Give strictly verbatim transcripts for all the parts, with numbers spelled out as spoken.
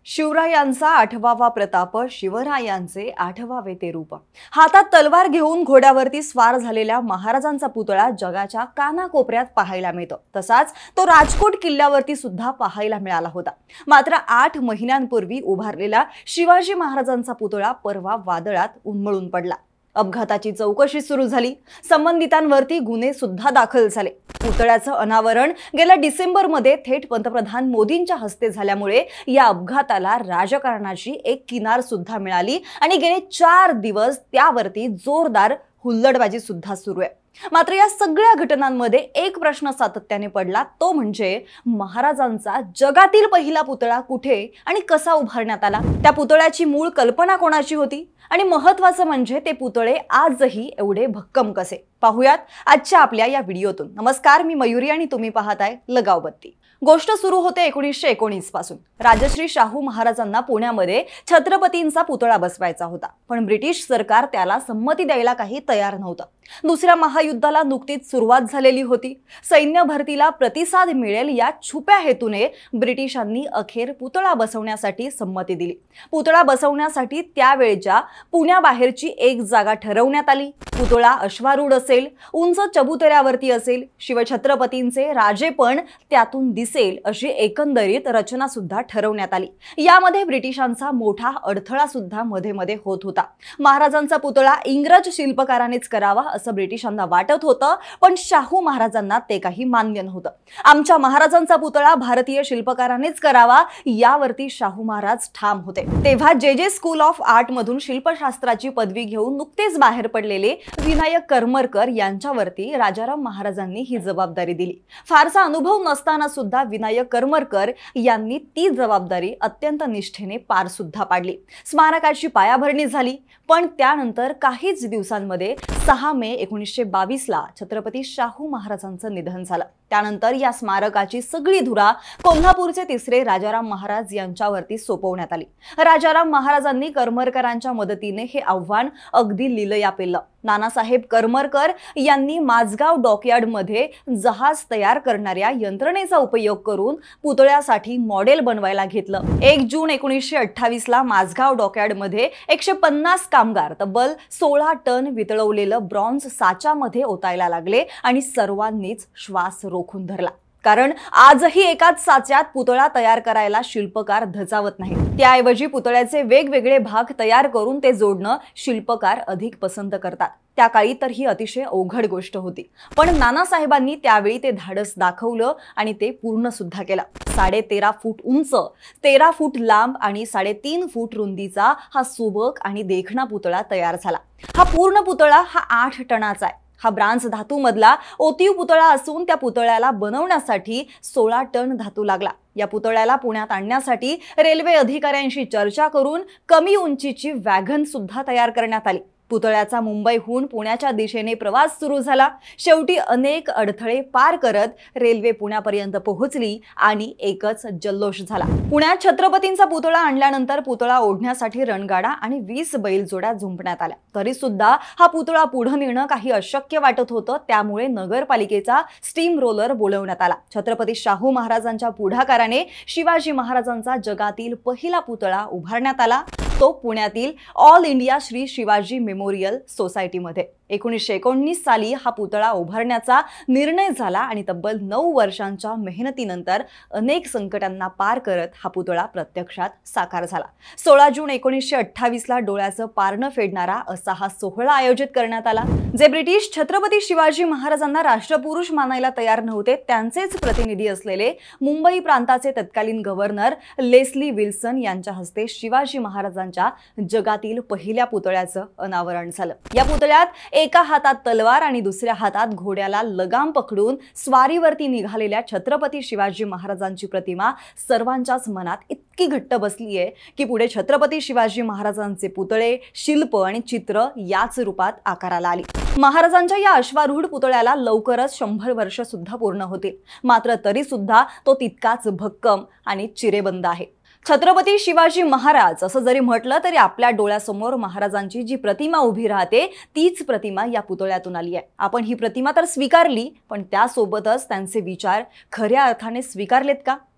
शिवरायांचा आठवावा प्रताप, शिवरायांचे आठवावे ते रूप। हातात तलवार घेऊन घोड्यावरती स्वार झालेल्या महाराजांचा पुतळा जगाच्या कानाकोपऱ्यात पाहायला मिळतो। तसाच तो राजकोट किल्ल्यावरती सुद्धा पाहायला मिळाला होता। मात्र आठ महिन्यांपूर्वी उभारलेला शिवाजी महाराजांचा पुतळा परवा वादळात उन्मळून पडला। अपघाताची चौकशी सुरू झाली, संबंधितांवरती गुन्हे सुद्धा दाखल झाले। पुतळ्याचं अनावरण गेल्या डिसेंबर मध्ये थेट पंतप्रधान मोदींच्या हस्ते झाल्यामुळे या अपघाताला राजकारणाची एक किनार सुद्धा मिळाली आणि गेले चार दिवस त्यावरती जोरदार हुल्लडबाजी सुद्धा सुरू आहे। मात्र या सगळ्या घटनांमध्ये एक प्रश्न सातत्याने पडला, तो म्हणजे महाराजांचा जगातील पहिला पुतळा कुठे आणि कसा उभारण्यात आला? त्या पुतळ्याची मूळ कल्पना कोणाची होती आणि महत्त्वाचं म्हणजे ते पुतळे आजही एवढे भक्कम कसे? पाहूयात आजच्या आपल्या या व्हिडिओतून। नमस्कार, मी मयुरी आणि तुम्ही पाहताय लगाव बत्ती। गोष्ट सुरू होते एकोणीसशे एकोणीस पासून। राजश्री शाहू महाराजांना पुण्यामध्ये छत्रपतींचा पुतळा बसवायचा होता, पण ब्रिटिश सरकार त्याला संमती द्यायला काही तयार नव्हतं। दुसऱ्या महायुद्धाला नुकतीच सुरुवात झालेली होती। सैन्य भरतीला प्रतिसाद मिळेल या छुप्या हेतूने ब्रिटिशांनी अखेर पुतळा बसवण्यासाठी संमती दिली। पुतळा बसवण्यासाठी त्यावेळच्या पुण्याबाहेरची एक जागा ठरवण्यात आली। पुतळा अश्वारूढ असेल, उंच चबुतऱ्यावरती असेल, शिवछत्रपतींचे राजेपण त्यातून दिसेल अशी एकंदरीत रचना सुद्धा ठरवण्यात आली। यामध्ये ब्रिटिशांचा मोठा अडथळा सुद्धा मध्ये मध्ये होत होता। महाराजांचा पुतळा इंग्रज शिल्पकारानेच करावा असं ब्रिटिशांना वाटत होतं, पण शाहू महाराजांना ते काही मान्य नव्हतं। आमच्या महाराजांचा पुतळा भारतीय शिल्पकारानेच करावा यावरती शाहू महाराज ठाम होते। तेव्हा जे जे स्कूल ऑफ आर्ट मधून शिल्पशास्त्राची पदवी घेऊन नुकतेच बाहेर पडलेले विनायक करमरकर यांच्यावरती राजाराम महाराजांनी ही जबाबदारी दिली। फारसा अनुभव नसताना सुद्धा विनायक करमरकर यांनी ती जबाबदारी अत्यंत निष्ठेने पार सुद्धा पाडली। स्मारकाची पायाभरणी झाली, पण त्यानंतर काहीच दिवसांमध्ये सहा मे एकोणीसशे बावीस ला छत्रपती शाहू महाराजांचं निधन झालं। त्यानंतर या स्मारकाची सगळी धुरा कोल्हापूरचे तिसरे राजाराम महाराज यांच्यावरती सोपवण्यात आली। राजाराम महाराजांनी करमरकरांच्या मदतीने हे आव्हान अगदी लिलया पेललं। नानासाहेब करमरकर यांनी माझगाव डॉकयार्ड मध्ये जहाज तयार करणाऱ्या यंत्रणेचा उपयोग करून पुतळ्यासाठी मॉडेल बनवायला घेतलं। एक जून एकोणीसशे अठ्ठावीस ला माझगाव डॉकयार्ड मध्ये एकशे पन्नास कामगार तब्बल सोळा टन वितळवलेलं ब्रॉन्झ साच्यामध्ये ओतायला लागले आणि सर्वांनीच श्वास रोखून धरला। कारण आजही एकाच साच्यात पुतळा तयार करायला शिल्पकार धजावत नाही। त्याऐवजी पुतळ्याचे वेगवेगळे भाग तयार करून ते जोडणं शिल्पकार अधिक पसंत करतात। त्या काळी तर ही अतिशय अवघड गोष्ट होती, पण नानासाहेबांनी त्यावेळी ते धाडस दाखवलं आणि ते पूर्ण सुद्धा केलं। साडे तेरा फूट उंच, तेरा फूट लांब आणि साडेतीन फूट रुंदीचा हा सुबक आणि देखणा पुतळा तयार झाला। हा पूर्ण पुतळा हा आठ टनाचा आहे। हा ब्रांझ धातू मधला ओतीव पुतळा असून त्या पुतळ्याला बनवण्यासाठी सोळा टन धातू लागला। या पुतळ्याला पुण्यात आणण्यासाठी रेल्वे अधिकाऱ्यांशी चर्चा करून कमी उंचीची वॅगन सुद्धा तयार करण्यात आली। पुतळ्याचा मुंबईहून पुण्याच्या दिशेने प्रवास सुरू झाला। शेवटी अनेक अडथळे पार करत रेल्वे पुण्यापर्यंत पोहोचली आणि एकच जल्लोष झाला। पुण्यात छत्रपतींचा पुतळा आणल्यानंतर पुतळा ओढण्यासाठी रणगाडा आणि वीस बैलजोड्या झुंपण्यात आल्या। तरी सुद्धा हा पुतळा पुढे नेणं काही अशक्य वाटत होतं, त्यामुळे नगरपालिकेचा स्टीम रोलर बोलवण्यात आला। छत्रपती शाहू महाराजांच्या पुढाकाराने शिवाजी महाराजांचा जगातील पहिला पुतळा उभारण्यात आला, तो पुण्यातील all India Shri Shivaji memorial सोसायटीमध्ये। एकोणीसशे एकोणीस साली हा पुतळा उभारण्याचा निर्णय झाला आणि तब्बल नऊ वर्षांच्या मेहनतीनंतर अनेक संकटांना पार करत हा पुतळा प्रत्यक्षात साकार झाला। सोळा जून एकोणीसशे अठ्ठावीस ला डोळ्याचं पारणं फेडणारा असा हा सोहळा आयोजित करण्यात आला। जे ब्रिटिश छत्रपती शिवाजी महाराजांना राष्ट्रपुरुष मानायला तयार नव्हते, त्यांचेच प्रतिनिधी असलेले मुंबई प्रांताचे तत्कालीन गव्हर्नर लेस्ली विल्सन यांच्या हस्ते शिवाजी महाराजांच्या जगातील पहिल्या पुतळ्याचं अनावरण झालं। या पुतळ्यात एका हातात तलवार आणि दुसऱ्या हातात घोड्याला लगाम पकडून स्वारीवरती निघालेल्या छत्रपती शिवाजी महाराजांची प्रतिमा सर्वांच्याच मनात इतकी घट्ट बसली आहे की पुढे छत्रपती शिवाजी महाराजांचे पुतळे, शिल्प आणि चित्र याच रूपात आकाराला आली। महाराजांच्या या अश्वारूढ पुतळ्याला लवकरच शंभर वर्ष सुद्धा पूर्ण होतील, मात्र तरी सुद्धा तो तितकाच भक्कम आणि चिरेबंद आहे। छत्रपती शिवाजी महाराज असं जरी म्हटलं तरी आपल्या डोळ्यासमोर महाराजांची जी प्रतिमा उभी राहते तीच प्रतिमा या पुतळ्यातून आली आहे। आपण ही प्रतिमा तर स्वीकारली, पण त्यासोबतच त्यांचे विचार खऱ्या अर्थाने स्वीकारलेत का?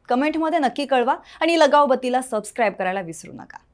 कमेंटमध्ये नक्की कळवा आणि लगाव बत्तीला सबस्क्राईब करायला विसरू नका.